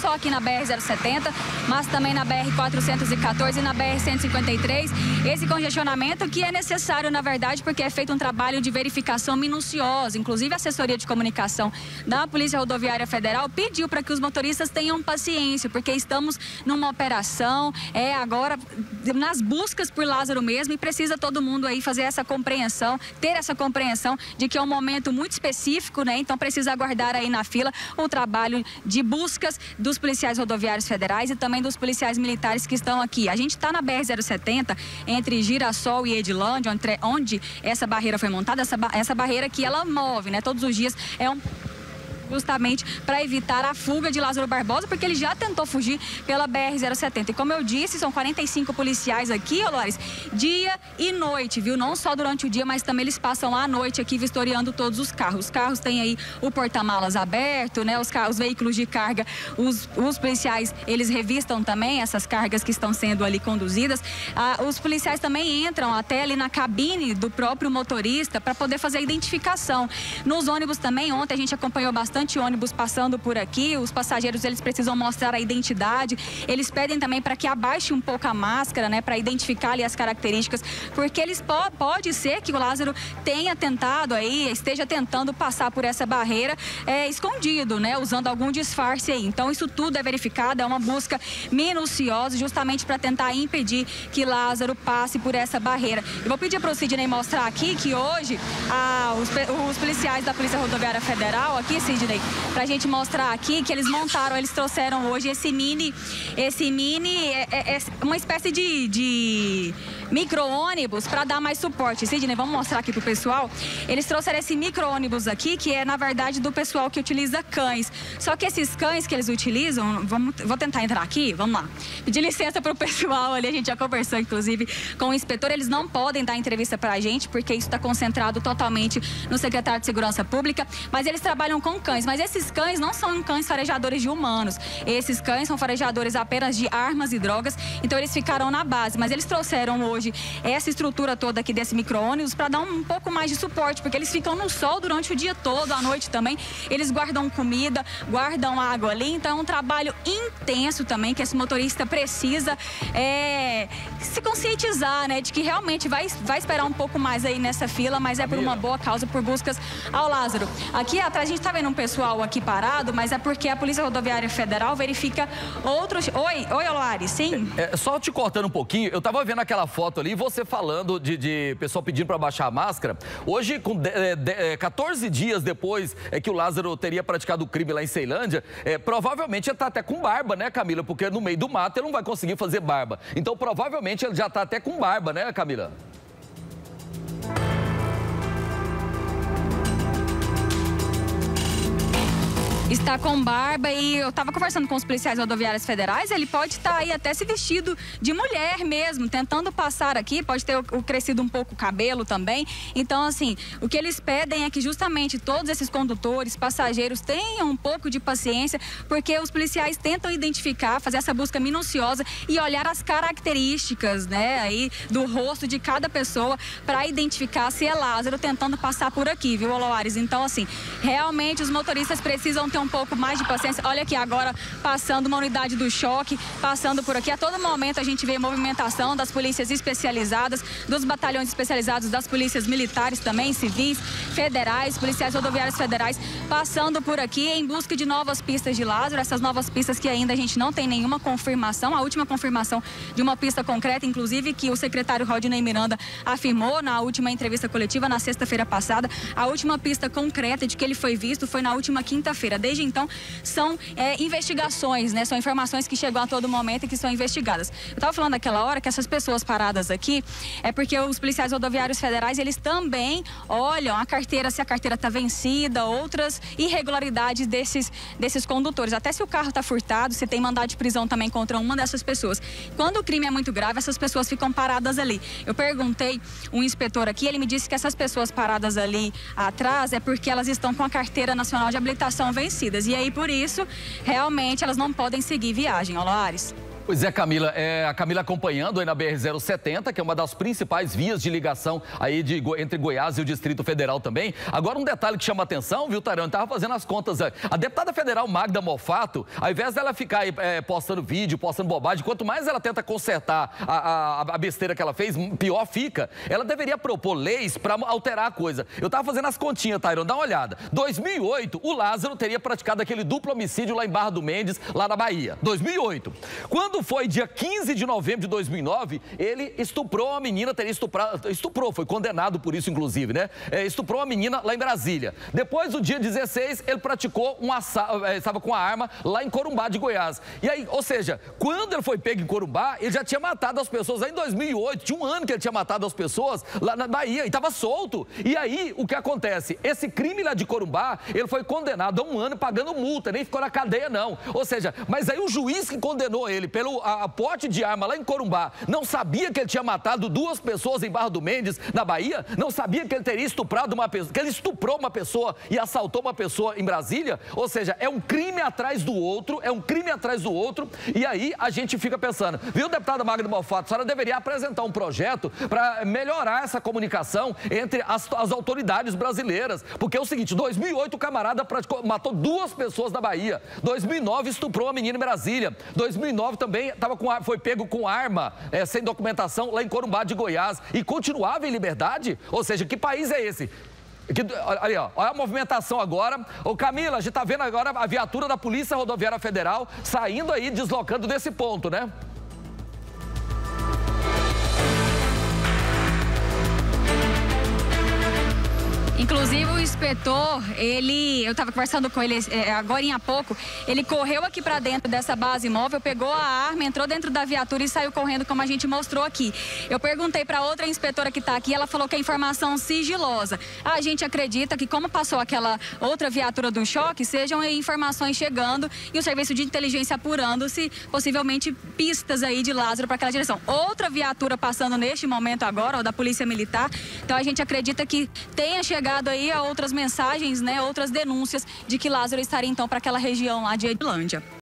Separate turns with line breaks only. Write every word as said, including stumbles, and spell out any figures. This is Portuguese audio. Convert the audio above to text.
só aqui na B R zero setenta, mas também na B R quatrocentos e quatorze e na B R cento e cinquenta e três. Esse congestionamento que é necessário, na verdade, porque é feito um trabalho de verificação minuciosa. Inclusive, a assessoria de comunicação da Polícia Rodoviária Federal pediu para que os motoristas tenham paciência, porque estamos numa operação, é agora nas buscas por Lázaro mesmo, e precisa todo mundo aí fazer essa compreensão, ter essa compreensão de que é um momento muito específico, né? Então precisa aguardar aí na fila o trabalho de buscas dos policiais rodoviários federais e também dos policiais militares que estão aqui. A gente está na B R zero setenta, entre Girassol e Edilândia, onde, onde essa barreira foi montada, essa, essa barreira que ela move, né? Todos os dias é um... justamente para evitar a fuga de Lázaro Barbosa, porque ele já tentou fugir pela B R zero setenta. E como eu disse, são quarenta e cinco policiais aqui, Olores, dia e noite, viu? Não só durante o dia, mas também eles passam à noite aqui vistoriando todos os carros. Os carros têm aí o porta-malas aberto, né? Os, carros, os veículos de carga, os, os policiais, eles revistam também essas cargas que estão sendo ali conduzidas. Ah, os policiais também entram até ali na cabine do próprio motorista para poder fazer a identificação. Nos ônibus também, ontem a gente acompanhou bastante ônibus passando por aqui, os passageiros eles precisam mostrar a identidade, eles pedem também para que abaixe um pouco a máscara, né, para identificar ali as características, porque eles po pode ser que o Lázaro tenha tentado aí, esteja tentando passar por essa barreira é, escondido, né, usando algum disfarce aí. Então isso tudo é verificado, é uma busca minuciosa justamente para tentar impedir que Lázaro passe por essa barreira. Eu vou pedir para o Sidney mostrar aqui que hoje ah, os, os policiais da Polícia Rodoviária Federal, aqui, Sidney, pra gente mostrar aqui que eles montaram, eles trouxeram hoje esse mini, esse mini, é, é, é uma espécie de, de micro-ônibus para dar mais suporte. Sidney, vamos mostrar aqui pro pessoal. Eles trouxeram esse micro-ônibus aqui, que é, na verdade, do pessoal que utiliza cães. Só que esses cães que eles utilizam, vamos, vou tentar entrar aqui, vamos lá. Pedir licença pro pessoal ali, a gente já conversou, inclusive, com o inspetor. Eles não podem dar entrevista pra gente, porque isso está concentrado totalmente no secretário de Segurança Pública, mas eles trabalham com cães. Mas esses cães não são cães farejadores de humanos. Esses cães são farejadores apenas de armas e drogas. Então eles ficaram na base. Mas eles trouxeram hoje essa estrutura toda aqui desse micro-ônibus para dar um pouco mais de suporte, porque eles ficam no sol durante o dia todo, à noite também. Eles guardam comida, guardam água ali. Então é um trabalho intenso também, que esse motorista precisa é, se conscientizar, né? De que realmente vai, vai esperar um pouco mais aí nessa fila, mas é por uma boa causa, por buscas ao Lázaro. Aqui atrás a gente tá vendo um pessoal aqui parado, mas é porque a Polícia Rodoviária Federal verifica outros... Oi, oi, Olares, sim?
É, é, só te cortando um pouquinho, eu tava vendo aquela foto ali, você falando de, de pessoal pedindo para baixar a máscara. Hoje, com de, de, quatorze dias depois é, que o Lázaro teria praticado o crime lá em Ceilândia, é, provavelmente ele tá até com barba, né, Camila? Porque no meio do mato ele não vai conseguir fazer barba. Então, provavelmente ele já tá até com barba, né, Camila?
Está com barba e eu estava conversando com os policiais rodoviários federais, ele pode estar aí até se vestido de mulher mesmo, tentando passar aqui, pode ter o, o crescido um pouco o cabelo também. Então, assim, o que eles pedem é que justamente todos esses condutores, passageiros tenham um pouco de paciência, porque os policiais tentam identificar, fazer essa busca minuciosa e olhar as características, né, aí do rosto de cada pessoa para identificar se é Lázaro tentando passar por aqui, viu, Oloares? Então, assim, realmente os motoristas precisam ter um pouco mais de paciência. Olha aqui agora passando uma unidade do choque, passando por aqui. A todo momento a gente vê movimentação das polícias especializadas, dos batalhões especializados, das polícias militares também, civis, federais, policiais rodoviários federais, passando por aqui em busca de novas pistas de Lázaro. Essas novas pistas que ainda a gente não tem nenhuma confirmação. A última confirmação de uma pista concreta, inclusive, que o secretário Rodinei Miranda afirmou na última entrevista coletiva, na sexta-feira passada. A última pista concreta de que ele foi visto foi na última quinta-feira. Desde então, são é, investigações, né? São informações que chegam a todo momento e que são investigadas. Eu estava falando naquela hora que essas pessoas paradas aqui é porque os policiais rodoviários federais, eles também olham a carteira, se a carteira está vencida, outras irregularidades desses, desses condutores. Até se o carro está furtado, se tem mandado de prisão também contra uma dessas pessoas. Quando o crime é muito grave, essas pessoas ficam paradas ali. Eu perguntei um inspetor aqui, ele me disse que essas pessoas paradas ali atrás é porque elas estão com a carteira nacional de habilitação vencida. E aí, por isso, realmente, elas não podem seguir viagem, Olares.
Pois é, Camila, é, a Camila acompanhando aí na B R zero setenta, que é uma das principais vias de ligação aí de, entre Goiás e o Distrito Federal também. Agora um detalhe que chama atenção, viu, Tarão? Estava fazendo as contas, a deputada federal Magda Mofato, ao invés dela ficar aí, é, postando vídeo, postando bobagem, quanto mais ela tenta consertar a, a, a besteira que ela fez, pior fica. Ela deveria propor leis para alterar a coisa. Eu estava fazendo as continhas, Tarão, dá uma olhada. dois mil e oito, o Lázaro teria praticado aquele duplo homicídio lá em Barra do Mendes, lá na Bahia. dois mil e oito. Quando foi dia quinze de novembro de dois mil e nove, ele estuprou uma menina, teria estuprado, estuprou, foi condenado por isso, inclusive, né? É, estuprou uma menina lá em Brasília. Depois, no dia dezesseis, ele praticou um assalto, é, estava com a arma lá em Corumbá de Goiás. E aí, ou seja, quando ele foi pego em Corumbá, ele já tinha matado as pessoas lá em dois mil e oito, tinha um ano que ele tinha matado as pessoas lá na Bahia e estava solto. E aí, o que acontece? Esse crime lá de Corumbá, ele foi condenado a um ano pagando multa, nem ficou na cadeia, não. Ou seja, mas aí o juiz que condenou ele pelo a, a porte de arma lá em Corumbá, não sabia que ele tinha matado duas pessoas em Barra do Mendes, na Bahia? Não sabia que ele teria estuprado uma pessoa, que ele estuprou uma pessoa e assaltou uma pessoa em Brasília? Ou seja, é um crime atrás do outro, é um crime atrás do outro, e aí a gente fica pensando, viu, deputada Magda Mofato, a senhora deveria apresentar um projeto para melhorar essa comunicação entre as, as autoridades brasileiras, porque é o seguinte, em dois mil e oito o camarada praticou, matou duas pessoas na Bahia, dois mil e nove estuprou uma menina em Brasília, dois mil e nove também tava com, foi pego com arma, é, sem documentação, lá em Corumbá de Goiás, e continuava em liberdade? Ou seja, que país é esse? Que, ali, ó, olha a movimentação agora. Ô Camila, a gente tá vendo agora a viatura da Polícia Rodoviária Federal saindo aí, deslocando desse ponto, né?
Inclusive o inspetor, ele, eu estava conversando com ele é, agora há pouco, ele correu aqui para dentro dessa base móvel, pegou a arma, entrou dentro da viatura e saiu correndo, como a gente mostrou aqui. Eu perguntei para outra inspetora que está aqui, ela falou que é informação sigilosa. A gente acredita que como passou aquela outra viatura do choque, sejam aí informações chegando e o serviço de inteligência apurando-se, possivelmente pistas aí de Lázaro para aquela direção. Outra viatura passando neste momento agora, ó, da Polícia Militar, então a gente acredita que tenha chegado aí a outras mensagens, né, outras denúncias de que Lázaro estaria então para aquela região lá de Edilândia.